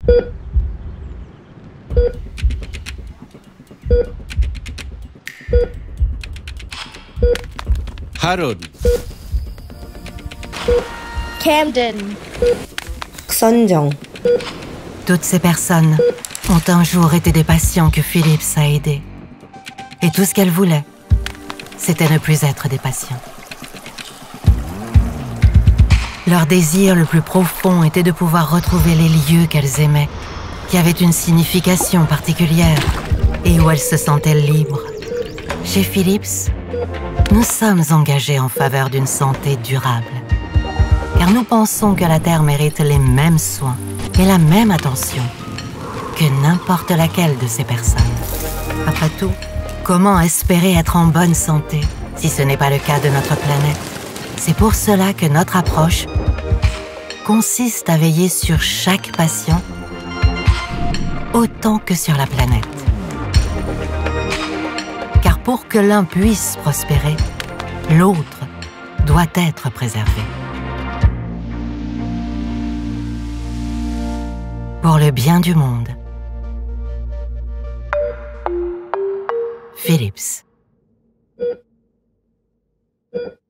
Harun. Camden. 선정. Toutes ces personnes ont un jour été des patients que Phillips a aidés. Et tout ce qu'elles voulaient, c'était ne plus être des patients. Leur désir le plus profond était de pouvoir retrouver les lieux qu'elles aimaient, qui avaient une signification particulière et où elles se sentaient libres. Chez Phillips, nous sommes engagés en faveur d'une santé durable, car nous pensons que la Terre mérite les mêmes soins et la même attention que n'importe laquelle de ces personnes. Après tout, comment espérer être en bonne santé si ce n'est pas le cas de notre planète? C'est pour cela que notre approche consiste à veiller sur chaque patient autant que sur la planète. Car pour que l'un puisse prospérer, l'autre doit être préservé. Pour le bien du monde. Phillips.